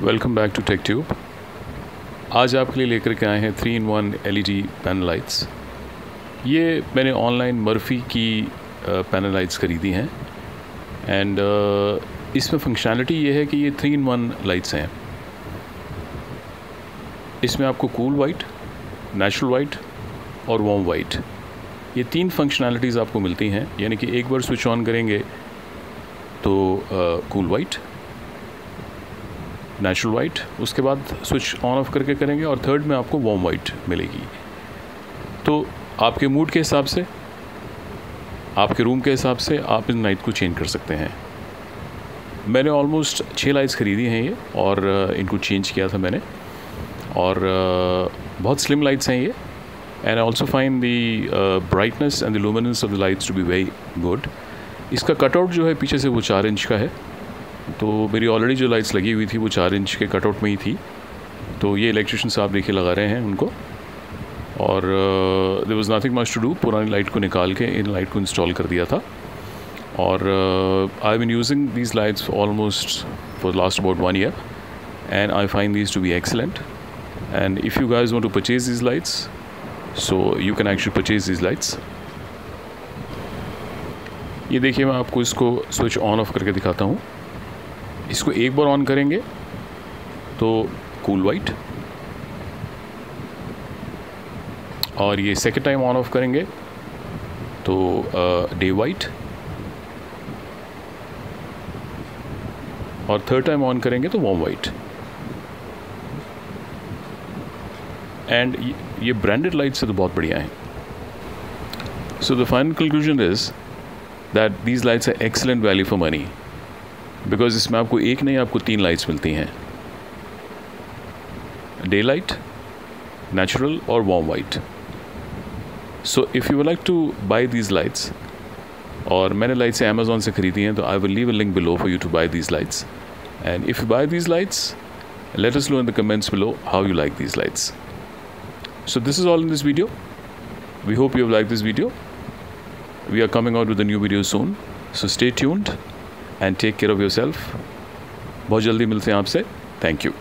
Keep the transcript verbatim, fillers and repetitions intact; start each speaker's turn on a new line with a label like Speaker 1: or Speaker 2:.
Speaker 1: Welcome back to Tech Tube. आज आपके लिए लेकर के आए हैं three in one LED panel lights. ये मैंने ऑनलाइन मर्फी की पैनल लाइट्स ख़रीदी हैं एंड uh, इसमें फंक्शनैलिटी ये है कि ये थ्री इन वन लाइट्स हैं। इसमें आपको कूल वाइट, नेचुरल वाइट और वार्म वाइट, ये तीन फंक्शनैलिटीज़ आपको मिलती हैं। यानी कि एक बार स्विच ऑन करेंगे तो कूल वाइट, नेचुरल वाइट, उसके बाद स्विच ऑन ऑफ करके करेंगे और थर्ड में आपको वार्म वाइट मिलेगी। तो आपके मूड के हिसाब से, आपके रूम के हिसाब से आप इन लाइट को चेंज कर सकते हैं। मैंने ऑलमोस्ट छः लाइट्स ख़रीदी हैं ये और इनको चेंज किया था मैंने, और बहुत स्लिम लाइट्स हैं ये। And I also find the brightness and the luminance of the lights to be very good. इसका कटआउट जो है पीछे से वो चार इंच का है, तो मेरी ऑलरेडी जो लाइट्स लगी हुई थी वो चार इंच के कटआउट में ही थी। तो ये इलेक्ट्रिशियन साहब देखिए लगा रहे हैं उनको, और there was nothing much to do. पुरानी लाइट को निकाल के इन लाइट को इंस्टॉल कर दिया था। और I have been using these lights almost for last about one year and I find these to be excellent. And if you guys want to purchase these lights, so you can actually purchase these lights. ये देखिए, मैं आपको इसको switch on off करके दिखाता हूँ। इसको एक बार ऑन करेंगे तो कूल वाइट, और ये सेकेंड टाइम ऑन ऑफ करेंगे तो डे वाइट, और थर्ड टाइम ऑन करेंगे तो वार्म वाइट। एंड ये ब्रांडेड लाइट से तो बहुत बढ़िया हैं। So the final conclusion is that these lights are excellent value for money, because इसमें आपको एक नहीं, आपको तीन लाइट्स मिलती हैं, डे लाइट, नेचुरल और warm white. So if you would like to buy these lights, और मैंने लाइट्स अमेज़ॉन से ख़रीदी हैं, तो I will leave a link below for you to buy these lights. And if you buy these lights, let us know in the comments below how you like these lights. So this is all in this video. We hope you have liked this video. We are coming out with a new video soon, so stay tuned and take care of yourself. बहुत जल्दी मिलते हैं आपसे। Thank you.